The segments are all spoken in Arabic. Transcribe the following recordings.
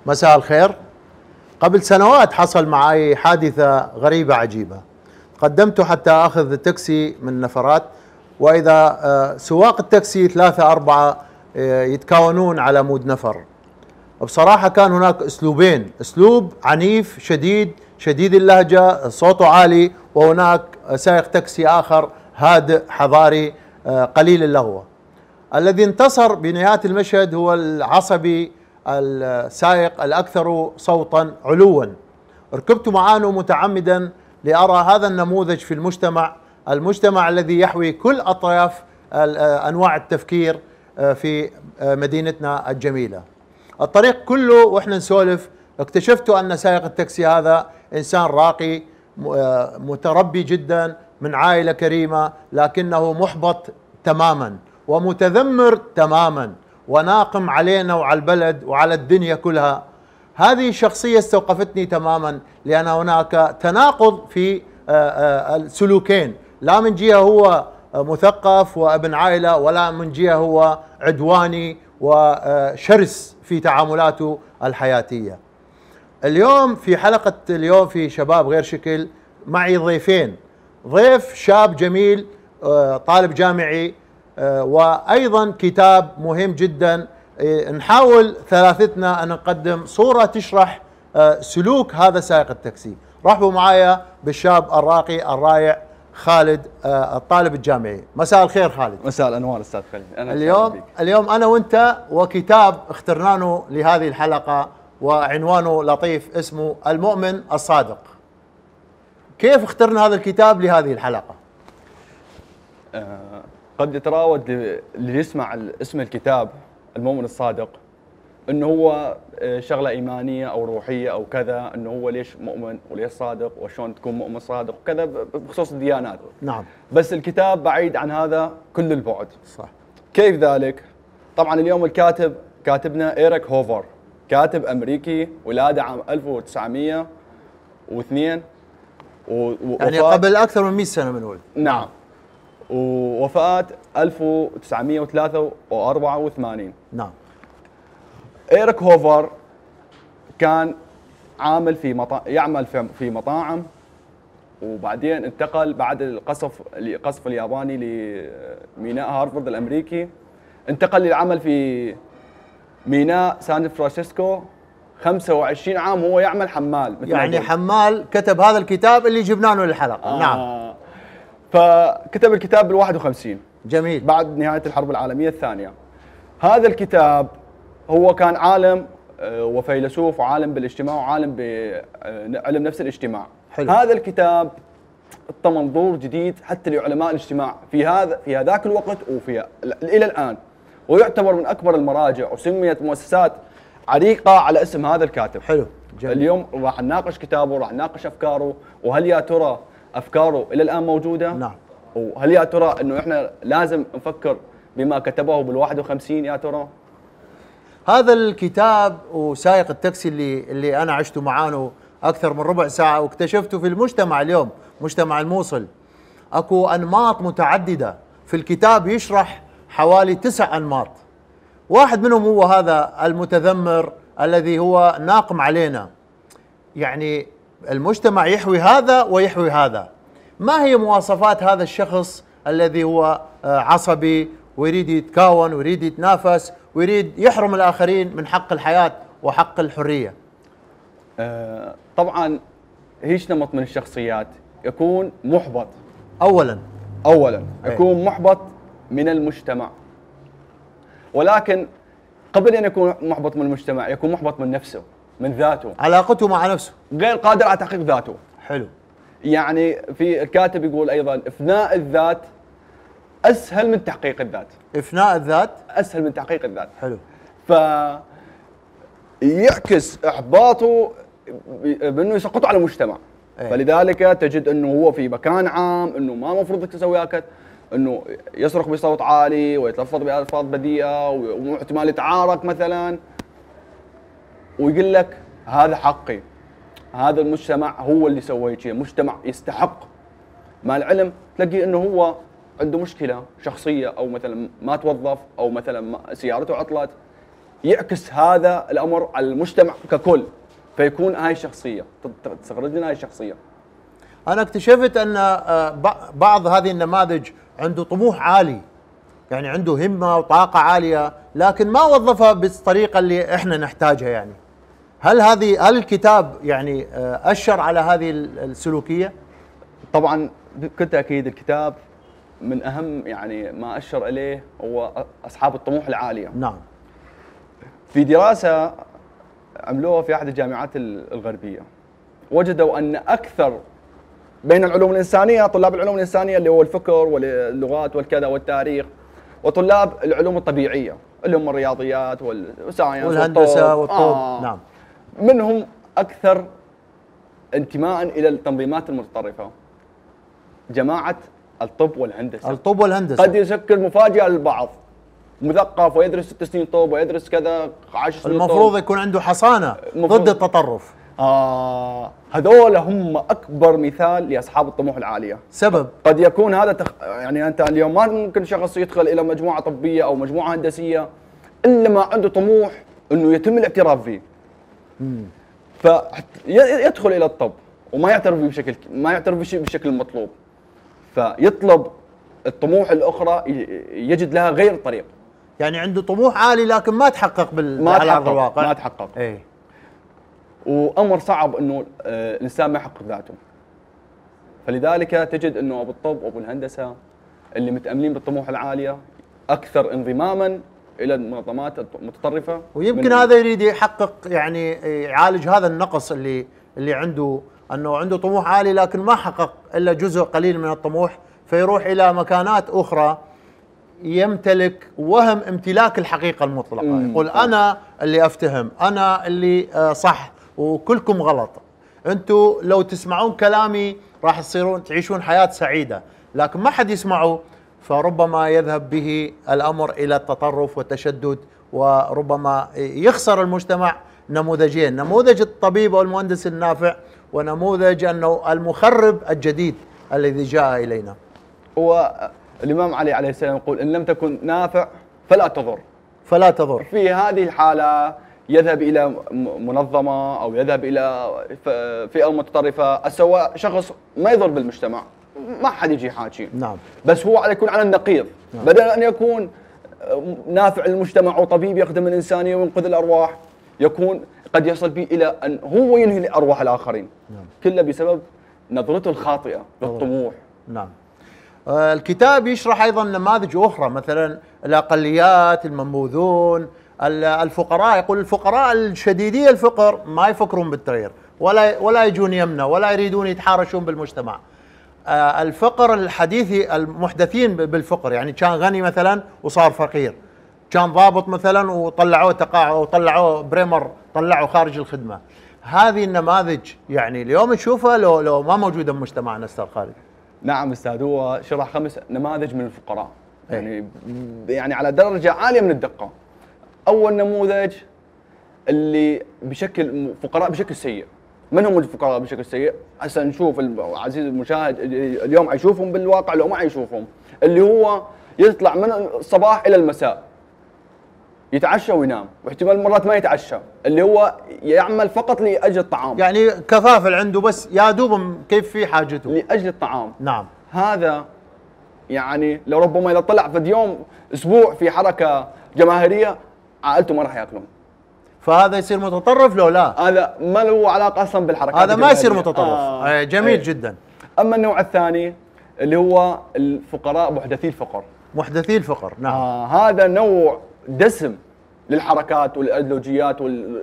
مساء الخير. قبل سنوات حصل معي حادثة غريبة عجيبة. قدمت حتى أخذ تاكسي من نفرات، وإذا سواق التاكسي 3 4 يتكاونون على مود نفر. بصراحة كان هناك أسلوبين، أسلوب عنيف شديد اللهجة، صوته عالي، وهناك سائق تاكسي آخر هادئ حضاري قليل اللغوة. الذي انتصر بنهاية المشهد هو العصبي السائق الأكثر صوتا علوا. ركبت معاه متعمدا لأرى هذا النموذج في المجتمع الذي يحوي كل أطياف أنواع التفكير في مدينتنا الجميلة. الطريق كله وإحنا نسولف اكتشفت أن سائق التاكسي هذا إنسان راقي متربي جدا من عائلة كريمة، لكنه محبط تماما ومتذمر تماما وناقم علينا وعلى البلد وعلى الدنيا كلها. هذه الشخصية استوقفتني تماما، لأن هناك تناقض في السلوكين، لا من جهة هو مثقف وابن عائلة، ولا من جهة هو عدواني وشرس في تعاملاته الحياتية. اليوم في حلقة اليوم في شباب غير شكل معي ضيفين، ضيف شاب جميل طالب جامعي، وأيضا كتاب مهم جدا. نحاول ثلاثتنا أن نقدم صورة تشرح سلوك هذا سائق التاكسي. رحبوا معايا بالشاب الراقي الرائع خالد الطالب الجامعي. مساء الخير خالد. مساء الأنوار أستاذ خالد. اليوم أنا وأنت وكتاب اخترناه لهذه الحلقة، وعنوانه لطيف اسمه المؤمن الصادق. كيف اخترنا هذا الكتاب لهذه الحلقة؟ قد يتراود اللي يسمع اسم الكتاب المؤمن الصادق انه هو شغله ايمانيه او روحيه او كذا، انه هو ليش مؤمن وليش صادق وشلون تكون مؤمن صادق وكذا بخصوص الديانات. نعم. بس الكتاب بعيد عن هذا كل البعد. صح. كيف ذلك؟ طبعا اليوم كاتبنا إيريك هوفر، كاتب امريكي، ولاده عام 1902 يعني قبل اكثر من 100 سنه بنقول. نعم. ووفاة 1983. نعم. إيريك هوفر كان عامل يعمل في مطاعم، وبعدين انتقل بعد القصف الياباني لميناء هارفارد الأمريكي، انتقل للعمل في ميناء سان فرانسيسكو. 25 عام هو يعمل حمال، يعني حمال. كتب هذا الكتاب اللي جبنا له للحلقة. نعم. فكتب الكتاب بال51. جميل. بعد نهاية الحرب العالمية الثانية. هذا الكتاب هو كان عالم وفيلسوف وعالم بالاجتماع وعالم بعلم نفس الاجتماع. حلو. هذا الكتاب اعطى منظور جديد حتى لعلماء الاجتماع في هذاك الوقت إلى الآن، ويعتبر من أكبر المراجع، وسميت مؤسسات عريقة على اسم هذا الكاتب. حلو. جميل. اليوم راح نناقش كتابه، راح نناقش أفكاره، وهل يا ترى أفكاره إلى الآن موجودة؟ نعم. وهل يا ترى إنه إحنا لازم نفكر بما كتبه بال51 يا ترى؟ هذا الكتاب وسائق التاكسي اللي أنا عشت معاه أكثر من ربع ساعة، واكتشفته في المجتمع اليوم، مجتمع الموصل، أكو أنماط متعددة في الكتاب، يشرح حوالي 9 أنماط. واحد منهم هو هذا المتذمر الذي هو ناقم علينا. يعني المجتمع يحوي هذا ويحوي هذا. ما هي مواصفات هذا الشخص الذي هو عصبي ويريد يتكاون ويريد يتنافس ويريد يحرم الآخرين من حق الحياة وحق الحرية؟ طبعا هيش نمط من الشخصيات يكون محبط. أولا يكون محبط من المجتمع، ولكن قبل أن يكون محبط من المجتمع يكون محبط من نفسه، من ذاته، علاقته مع نفسه، غير قادر على تحقيق ذاته. حلو. يعني في الكاتب يقول أيضا إفناء الذات أسهل من تحقيق الذات. إفناء الذات أسهل من تحقيق الذات. حلو. فيعكس إحباطه بأنه يسقطه على المجتمع. فلذلك تجد أنه هو في مكان عام أنه ما مفروض تسوي هكذا، أنه يصرخ بصوت عالي ويتلفظ بألفاظ بذيئة واحتمال يتعارك مثلا، ويقول لك هذا حقي، هذا المجتمع هو اللي سوى شيء، مجتمع يستحق. مع العلم تلاقي انه هو عنده مشكله شخصيه، او مثلا ما توظف، او مثلا سيارته عطلت، يعكس هذا الامر على المجتمع ككل، فيكون هاي الشخصيه تستخرج لنا هاي الشخصيه. انا اكتشفت ان بعض هذه النماذج عنده طموح عالي، يعني عنده همه وطاقه عاليه، لكن ما وظفها بالطريقه اللي احنا نحتاجها. يعني هل الكتاب يعني اشر على هذه السلوكيه؟ طبعا بكل تاكيد الكتاب من اهم يعني ما اشر اليه هو اصحاب الطموح العاليه. نعم. في دراسه عملوها في احد الجامعات الغربيه، وجدوا ان اكثر بين العلوم الانسانيه، طلاب العلوم الانسانيه اللي هو الفكر واللغات والكذا والتاريخ، وطلاب العلوم الطبيعيه اللي هم الرياضيات والساينس والهندسه والطب. نعم. منهم اكثر انتماء الى التنظيمات المتطرفه جماعه الطب والهندسه. الطب والهندسه قد يشكل مفاجاه للبعض، مثقف ويدرس 6 سنين طب ويدرس كذا 10 سنين طب، المفروض يكون عنده حصانه ضد التطرف. هذول هم اكبر مثال لاصحاب الطموح العاليه. سبب قد يكون هذا يعني انت اليوم ما ممكن شخص يدخل الى مجموعه طبيه او مجموعه هندسيه الا ما عنده طموح انه يتم الاعتراف فيه. فيدخل الى الطب وما يعترف بالشكل المطلوب، فيطلب الطموح الاخرى يجد لها غير طريق. يعني عنده طموح عالي لكن ما تحقق على ارض الواقع. ما تحقق. ايه. وامر صعب انه الانسان ما يحقق ذاته. فلذلك تجد انه ابو الطب وابو الهندسه اللي متاملين بالطموح العاليه اكثر انضماما الى المنظمات المتطرفه. ويمكن هذا يريد يحقق، يعني يعالج هذا النقص اللي عنده، انه عنده طموح عالي لكن ما حقق الا جزء قليل من الطموح، فيروح الى مكانات اخرى يمتلك وهم امتلاك الحقيقه المطلقه. يقول انا اللي افتهم، انا اللي صح وكلكم غلط. انتم لو تسمعون كلامي راح تعيشون حياه سعيده، لكن ما حد يسمعه، فربما يذهب به الامر الى التطرف والتشدد، وربما يخسر المجتمع نموذجين: نموذج الطبيب والمهندس النافع، ونموذج انه المخرب الجديد الذي جاء الينا. هو الامام علي عليه السلام يقول: ان لم تكن نافع فلا تضر. فلا تضر. في هذه الحاله يذهب الى منظمه او يذهب الى فئه متطرفه، سواء شخص ما يضر بالمجتمع، ما حد يجي يحاكي. نعم. بس هو على يكون على النقيض. نعم. بدل ان يكون نافع للمجتمع وطبيب يخدم الانسانيه وينقذ الارواح، يكون قد يصل به الى ان هو ينهي ارواح الاخرين. نعم. كله بسبب نظرته الخاطئه للطموح. نعم. الكتاب يشرح ايضا نماذج اخرى، مثلا الاقليات، المنبوذون، الفقراء. يقول الفقراء الشديدي الفقر ما يفكرون بالتغيير، ولا يجون يمنا، ولا يريدون يتحارشون بالمجتمع. الفقر الحديثي، المحدثين بالفقر، يعني كان غني مثلا وصار فقير، كان ضابط مثلا وطلعوه تقاعد وطلعوه بريمر، طلعوه خارج الخدمه. هذه النماذج يعني اليوم نشوفها لو ما موجوده بمجتمعنا استاذ خالد. نعم استاذ، هو شرح 5 نماذج من الفقراء، يعني على درجه عاليه من الدقه. اول نموذج اللي بشكل فقراء بشكل سيء. من هم الفقراء بشكل سيء؟ هسه نشوف عزيز المشاهد اليوم حيشوفهم بالواقع لو ما حيشوفهم، اللي هو يطلع من الصباح الى المساء يتعشى وينام، واحتمال مرات ما يتعشى، اللي هو يعمل فقط لاجل الطعام، يعني كفافل عنده بس يا دوب كيف في حاجته لاجل الطعام. نعم. هذا يعني لو ربما اذا طلع في يوم اسبوع في حركه جماهيريه عائلته ما راح ياكلون. فهذا يصير متطرف لو لا؟ هذا ما له علاقه اصلا بالحركات، هذا ما يصير متطرف. جميل جدا. اما النوع الثاني اللي هو الفقراء محدثي الفقر. محدثي الفقر. نعم. هذا نوع دسم للحركات والايديولوجيات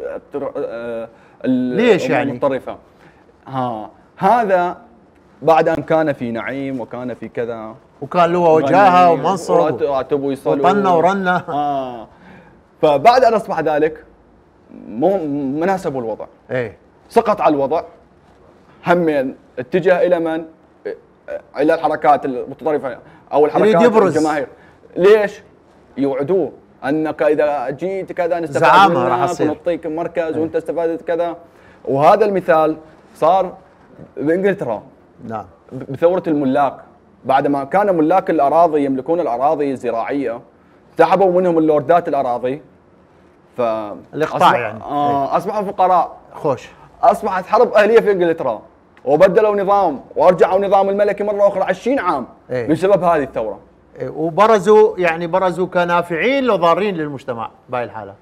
ليش يعني المتطرفه. هذا بعد ان كان في نعيم وكان في كذا وكان له وجاهه ومنصب وراتب ويصلي وطنه ورنه. فبعد ان اصبح ذلك مناسب الوضع. سقط على الوضع، همين اتجه الى من؟ الى الحركات المتطرفه او الحركات الجماهير. ليش؟ يوعدوه انك اذا جيت كذا نستفاد منك ونعطيك مركز وانت استفادت كذا. وهذا المثال صار بانجلترا. نعم. بثوره الملاك، بعدما كان ملاك الاراضي يملكون الاراضي الزراعيه، سحبوا منهم اللوردات الاراضي، ف الاقطاع يعني. اصبحوا فقراء. خوش. اصبحت حرب اهليه في انجلترا، وبدلوا نظام ورجعوا نظام الملكي مره اخرى 20 عام بسبب هذه الثوره. وبرزوا كنافعين لو ضارين للمجتمع بهاي الحاله.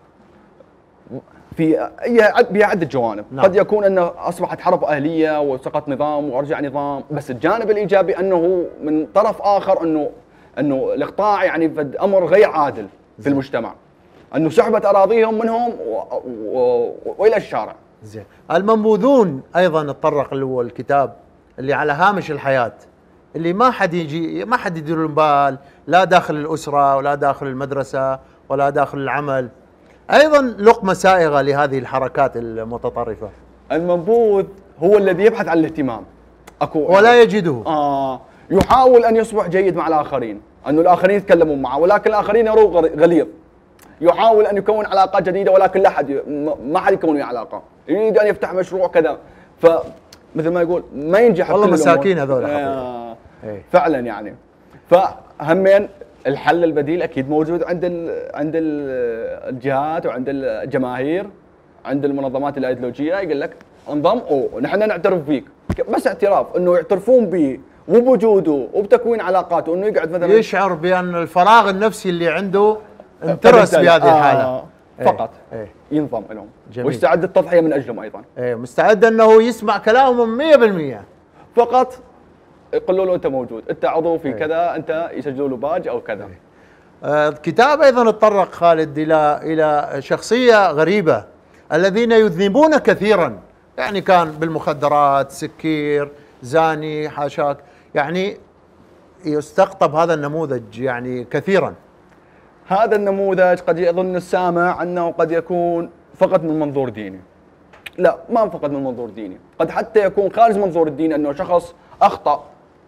بها عده جوانب. نعم. قد يكون انه اصبحت حرب اهليه وسقط نظام وارجع نظام، بس الجانب الايجابي انه من طرف اخر انه الاقطاع يعني امر غير عادل في المجتمع، انه سحبت اراضيهم منهم والى الشارع. زين. المنبوذون ايضا اتطرق اللي هو الكتاب اللي على هامش الحياه، اللي ما حد يدير لهم بال، لا داخل الاسره ولا داخل المدرسه ولا داخل العمل. ايضا لقمه سائغه لهذه الحركات المتطرفه. المنبوذ هو الذي يبحث عن الاهتمام ولا يجده. يحاول ان يصبح جيد مع الاخرين، انه الاخرين يتكلمون معه، ولكن الاخرين يروه غليظ. يحاول ان يكون علاقات جديده، ولكن ما حد يكون وياه علاقه. يريد ان يفتح مشروع كذا، فمثل ما يقول ما ينجح. والله مساكين هذول. فعلا يعني. فهمين الحل البديل اكيد موجود عند الجهات وعند الجماهير، عند المنظمات الايديولوجيه. يقول لك انضم ونحن نعترف فيك، بس اعتراف انه يعترفون به وبوجوده وبتكوين علاقاته، انه يقعد مثلا يشعر بان الفراغ النفسي اللي عنده انترس بهذه الحاله فقط. ينضم لهم ويستعد التضحيه من اجلهم ايضا. مستعد انه يسمع كلامهم 100%. فقط يقولوا له انت موجود، انت عضو في كذا، انت يسجلوا له باج او كذا. الكتاب ايضا اتطرق خالد الى شخصيه غريبه، الذين يذنبون كثيرا، يعني كان بالمخدرات، سكير، زاني، حاشاك، يعني يستقطب هذا النموذج يعني كثيرا. هذا النموذج قد يظن السامع انه قد يكون فقط من منظور ديني. لا، ما فقط من منظور ديني، قد حتى يكون خارج منظور الدين، انه شخص اخطأ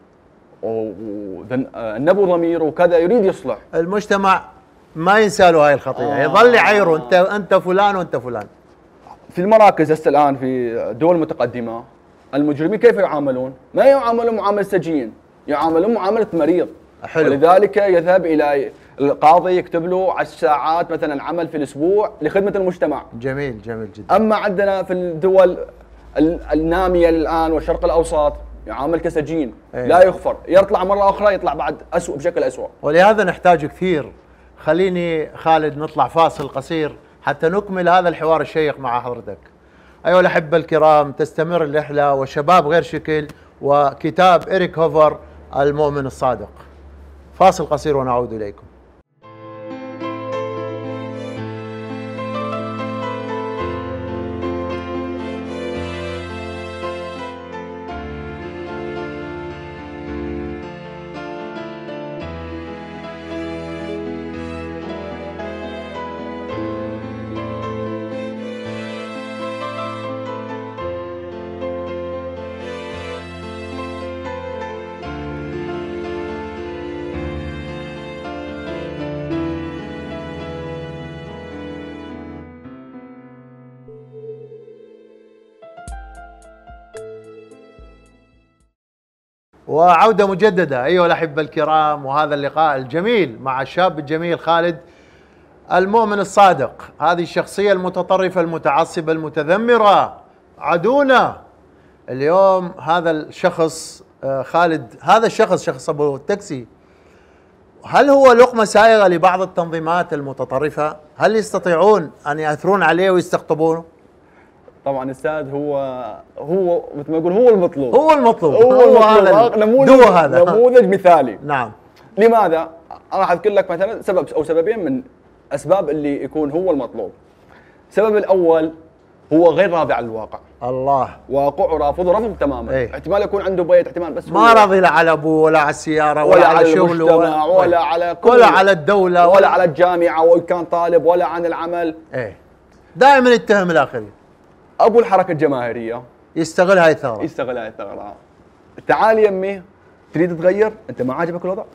ونبو ضميره وكذا يريد يصلح. المجتمع ما ينسى له هاي الخطيئة، يظل يعيره انت فلان وانت فلان. في المراكز هسه الان في دول متقدمة المجرمين كيف يعاملون؟ ما يعاملون معاملة سجين، يعاملون معاملة مريض. حلو. ولذلك يذهب الى القاضي يكتب له 10 ساعات مثلا عمل في الاسبوع لخدمة المجتمع. جميل جميل جدا. اما عندنا في الدول النامية الان والشرق الاوسط يعامل كسجين. لا يغفر، يطلع مرة اخرى يطلع بعد اسوء بشكل اسوء. ولهذا نحتاج كثير. خليني خالد نطلع فاصل قصير حتى نكمل هذا الحوار الشيق مع حضرتك. أيها الأحبة الكرام، تستمر الرحلة وشباب غير شكل وكتاب إريك هوفر المؤمن الصادق. فاصل قصير ونعود إليكم. وعودة مجددة أيها الأحبة الكرام، وهذا اللقاء الجميل مع الشاب الجميل خالد المؤمن الصادق. هذه الشخصية المتطرفة المتعصبة المتذمرة عدونا اليوم. هذا الشخص خالد، هذا الشخص شخص أبو التاكسي، هل هو لقمة سائغة لبعض التنظيمات المتطرفة؟ هل يستطيعون أن يأثرون عليه ويستقطبونه؟ طبعا استاذ هو مثل ما يقول هو المطلوب. هو هذا نموذج مثالي. نعم. لماذا؟ راح اذكر لك مثلا سبب او سببين من اسباب اللي يكون هو المطلوب. السبب الاول هو غير راضي عن الواقع. الله. واقعه رافض تماما. احتمال يكون عنده بيت، احتمال بس ما راضي لا على ابوه ولا على السياره ولا على شغله ولا على ولا على الدوله ولا على الجامعه وان كان طالب ولا عن العمل. دائما يتهم الاخرين. ابو الحركه الجماهيريه يستغل هاي الثغره. تعال يمي تريد تغير، انت ما عاجبك الوضع،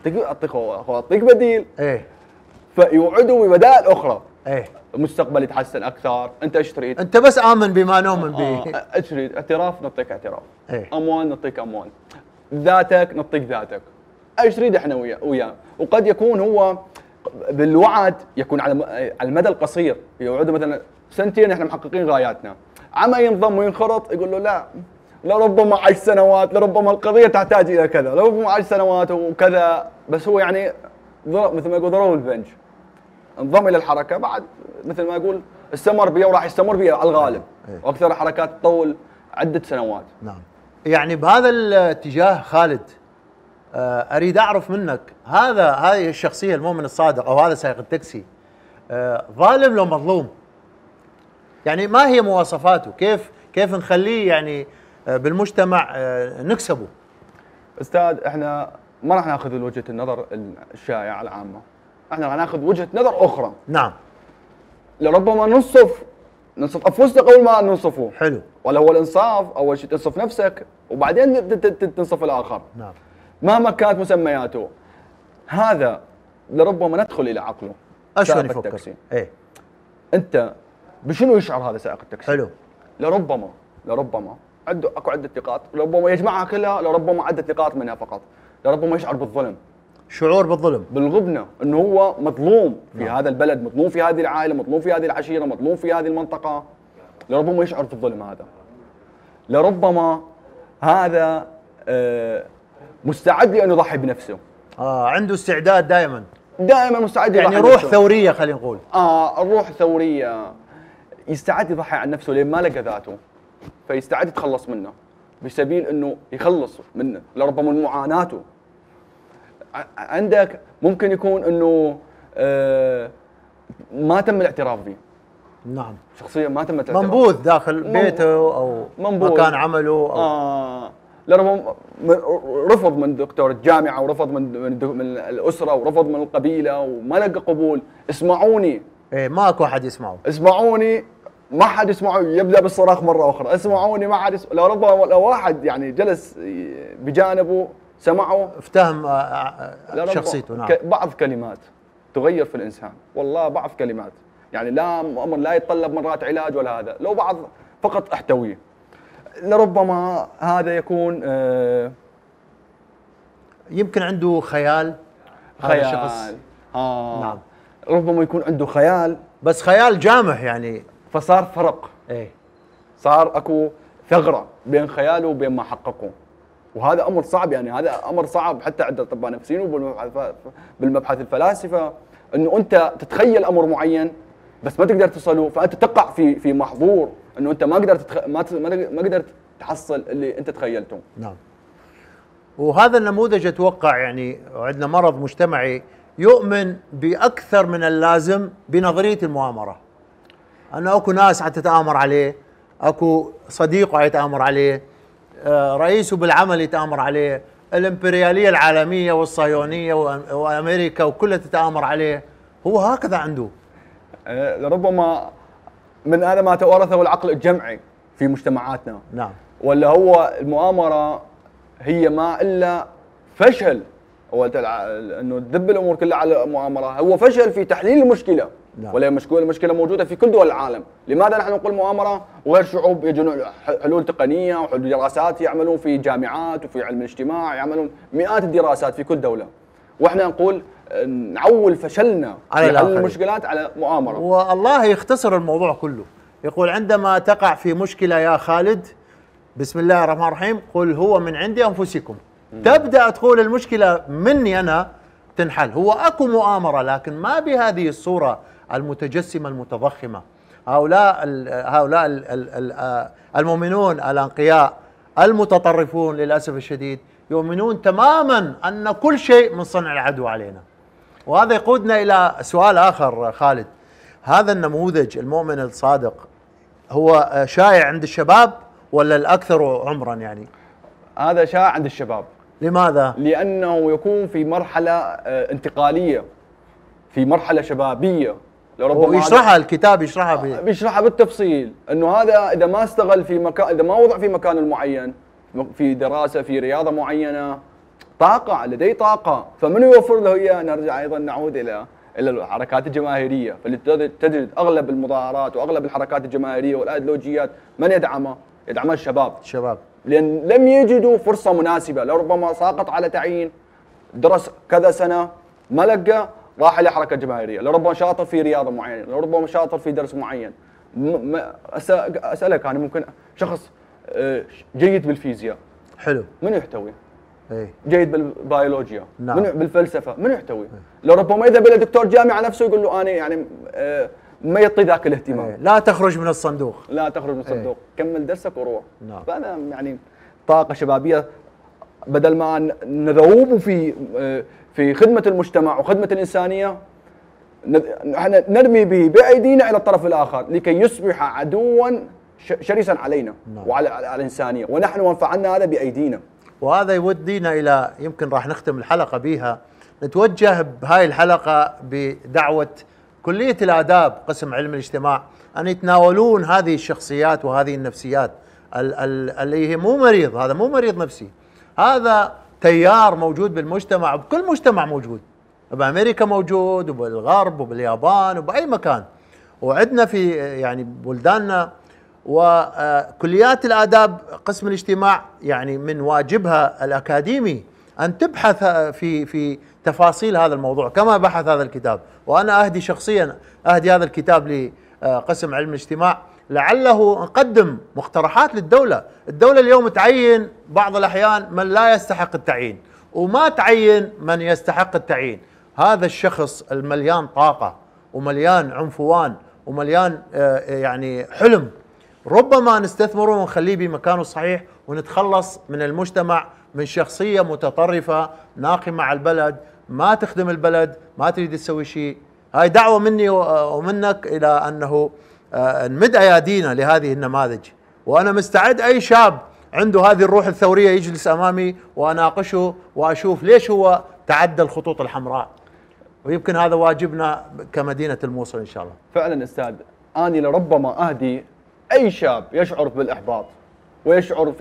اعطيك بديل. فيوعدوا ببدائل اخرى. المستقبل يتحسن اكثر. انت ايش تريد؟ انت بس امن بما نؤمن به. ايش تريد؟ اعتراف، نعطيك اعتراف. اموال، نعطيك اموال. ذاتك، نعطيك ذاتك. ايش تريد احنا وياه. وقد يكون هو بالوعد يكون على المدى القصير، يوعدوا مثلا سنتين احنا محققين غاياتنا، عما ينضم وينخرط يقول له لا لربما 10 سنوات، لربما القضيه تحتاج الى كذا، لربما 10 سنوات وكذا، بس هو يعني مثل ما يقول ضرب البنج، انضم الى الحركه، بعد مثل ما يقول استمر بها وراح يستمر بها على الغالب، واكثر الحركات تطول عده سنوات. نعم. يعني بهذا الاتجاه خالد، اريد اعرف منك، هذه الشخصيه المؤمن الصادق او هذا سائق التاكسي ظالم لو مظلوم؟ يعني ما هي مواصفاته؟ كيف نخليه يعني بالمجتمع نكسبه؟ استاذ احنا ما راح ناخذ وجهه النظر الشائعه العامه، احنا راح ناخذ وجهه نظر اخرى. نعم. لربما ننصف انفسنا قبل ما ننصفه. حلو. ولا هو الانصاف، اول شيء تنصف نفسك وبعدين تنصف الاخر. نعم. مهما كانت مسمياته، هذا لربما ندخل الى عقله. اشلون يفكر؟ ايه انت بشنو يشعر هذا سائق التاكسي؟ حلو. لربما اكو عده نقاط، لربما يجمعها كلها، لربما عده نقاط منها فقط. لربما يشعر بالظلم، شعور بالظلم، بالغبنه، انه هو مظلوم في هذا البلد، مظلوم في هذه العائله، مظلوم في هذه العشيره، مظلوم في هذه المنطقه. لربما يشعر بالظلم هذا. لربما هذا مستعد لأن يضحي بنفسه. عنده استعداد دائما مستعد يعني يضحي روح بنفسه. ثوريه خلينا نقول. الروح ثوريه، يستعد يضحي عن نفسه لين ما لقى ذاته، فيستعد يتخلص منه بسبيل انه يخلص منه، لربما من معاناته. عندك ممكن يكون انه ما تم الاعتراف به. نعم. شخصيا ما تم الاعتراف، منبوذ داخل بيته او مكان عمله أو لربما رفض من دكتور الجامعه، ورفض من الاسره، ورفض من القبيله، وما لقى قبول. اسمعوني، ما اكو احد يسمعه. اسمعوني، ما حد يسمعه، يبدا بالصراخ مره اخرى. اسمعوني، ما حد لو ربما لو واحد يعني جلس بجانبه سمعه، افتهم شخصيته. نعم. بعض كلمات تغير في الانسان، والله بعض كلمات، يعني لا امر لا يتطلب مرات علاج ولا هذا، لو بعض فقط احتويه. لربما هذا يكون يمكن عنده خيال. هذا الشخص. نعم. ربما يكون عنده خيال، بس خيال جامح يعني، فصار فرق. صار اكو ثغره بين خياله وبين ما حققه، وهذا امر صعب. يعني هذا امر صعب حتى عند الاطباء النفسيين وبالمبحث الفلاسفه، انه انت تتخيل امر معين بس ما تقدر تصله، فانت تقع في محظور انه انت ما قدرت ما قدرت تحصل اللي انت تخيلته. نعم. وهذا النموذج اتوقع يعني عندنا مرض مجتمعي يؤمن باكثر من اللازم بنظريه المؤامره. انه اكو ناس حتتآمر عليه، اكو صديقه يتآمر عليه، رئيسه بالعمل يتآمر عليه، الامبرياليه العالميه والصهيونيه وامريكا وكلها تتآمر عليه. هو هكذا عنده. لربما من هذا ما توارثه العقل الجمعي في مجتمعاتنا. نعم. ولا هو المؤامره هي ما الا فشل، هو انه تدب الامور كلها على المؤامره، هو فشل في تحليل المشكله. نعم. ولا المشكله موجوده في كل دول العالم. لماذا نحن نقول مؤامره وغير شعوب يجون حلول تقنيه وحلول دراسات يعملون في جامعات وفي علم الاجتماع، يعملون مئات الدراسات في كل دوله، واحنا نقول نعول فشلنا في حل المشكلات على مؤامره. والله يختصر الموضوع كله، يقول عندما تقع في مشكله يا خالد بسم الله الرحمن الرحيم قل هو من عند انفسكم. تبدا تقول المشكله مني انا تنحل. هو اكو مؤامره لكن ما بهذه الصوره المتجسمه المتضخمه. هؤلاء المؤمنون الانقياء المتطرفون للاسف الشديد يؤمنون تماما ان كل شيء من صنع العدو علينا. وهذا يقودنا الى سؤال اخر خالد، هذا النموذج المؤمن الصادق هو شائع عند الشباب ولا الاكثر عمرا؟ يعني هذا شائع عند الشباب. لماذا؟ لانه يكون في مرحله انتقاليه، في مرحله شبابيه. ويشرحها الكتاب، بيشرحها بالتفصيل، انه هذا اذا ما استغل في مكان، اذا ما وضع في مكان معين، في دراسه، في رياضه معينه، طاقه، لديه طاقه، فمن يوفر له اياه؟ نرجع ايضا نعود الى الحركات الجماهيريه، فاللي تجد اغلب المظاهرات واغلب الحركات الجماهيريه والايديولوجيات من يدعمها؟ يدعمها الشباب. لان لم يجدوا فرصه مناسبه، لربما ساقط على تعيين، درس كذا سنه ما لقى، راح الى حركه جماهيريه، لربما شاطر في رياضه معينه، لربما شاطر في درس معين. اسالك انا ممكن شخص جيد بالفيزياء، حلو، من يحتوي؟ ايه جيد بالبيولوجيا، نعم. من بالفلسفه، من يحتوي؟ لربما يذهب الى دكتور جامعه نفسه يقول له انا يعني ما يعطي ذاك الاهتمام. إيه. لا تخرج من الصندوق، لا تخرج من الصندوق، كمل درسك وروح. نعم. فانا يعني طاقه شبابيه بدل ما نذوب في خدمه المجتمع وخدمه الانسانيه، احنا نرمي به بايدينا الى الطرف الاخر لكي يصبح عدوا شرسا علينا. نعم. وعلى الانسانيه، ونحن فعلنا هذا بايدينا. وهذا يودينا الى، يمكن راح نختم الحلقه بها، نتوجه بهاي الحلقه بدعوه كليه الاداب قسم علم الاجتماع ان يتناولون هذه الشخصيات وهذه النفسيات اللي هي مو مريض، هذا مو مريض نفسي، هذا تيار موجود بالمجتمع، بكل مجتمع موجود، بامريكا موجود وبالغرب وباليابان وباي مكان، وعندنا في يعني بلداننا. وكليات الآداب قسم الاجتماع يعني من واجبها الأكاديمي أن تبحث في تفاصيل هذا الموضوع كما بحث هذا الكتاب. وأنا أهدي شخصيا هذا الكتاب لقسم علم الاجتماع لعله نقدم مقترحات للدولة. الدولة اليوم تعين بعض الأحيان من لا يستحق التعيين، وما تعين من يستحق التعيين. هذا الشخص المليان طاقة ومليان عنفوان ومليان يعني حلم، ربما نستثمره ونخليه بمكانه الصحيح ونتخلص من المجتمع من شخصية متطرفة ناقمة على البلد، ما تخدم البلد، ما تريد تسوي شيء. هاي دعوة مني ومنك إلى أنه نمد أيادينا لهذه النماذج. وأنا مستعد أي شاب عنده هذه الروح الثورية يجلس أمامي وأناقشه وأشوف ليش هو تعدى الخطوط الحمراء. ويمكن هذا واجبنا كمدينة الموصل إن شاء الله. فعلا أستاذ، أنا لربما أهدي أي شاب يشعر بالإحباط ويشعر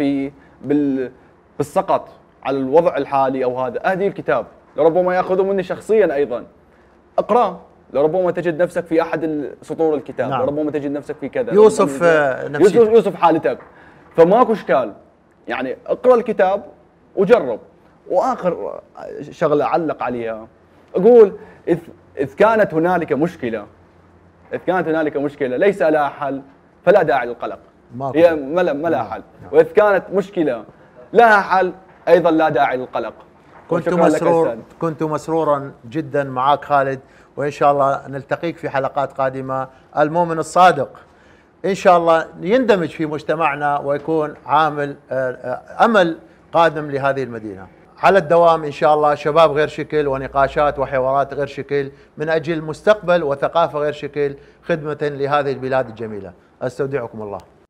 بالسقط على الوضع الحالي أو هذا، أهدي الكتاب، لربما يأخذه مني شخصيا أيضا، اقرأ، لربما تجد نفسك في أحد سطور الكتاب. نعم. لربما تجد نفسك في كذا، يوسف حالتك، فماكو إشكال. يعني اقرأ الكتاب وجرب. وآخر شغلة أعلق عليها، أقول إذ كانت هنالك مشكلة ليس لها حل فلا داعي للقلق. هي ما لها حل. وإذ كانت مشكلة لها حل أيضا لا داعي للقلق. كنت مسرورا جدا معك خالد، وإن شاء الله نلتقيك في حلقات قادمة. المؤمن الصادق إن شاء الله يندمج في مجتمعنا ويكون عامل أمل قادم لهذه المدينة. على الدوام إن شاء الله، شباب غير شكل ونقاشات وحوارات غير شكل من أجل مستقبل وثقافة غير شكل، خدمة لهذه البلاد الجميلة. أستودعكم الله.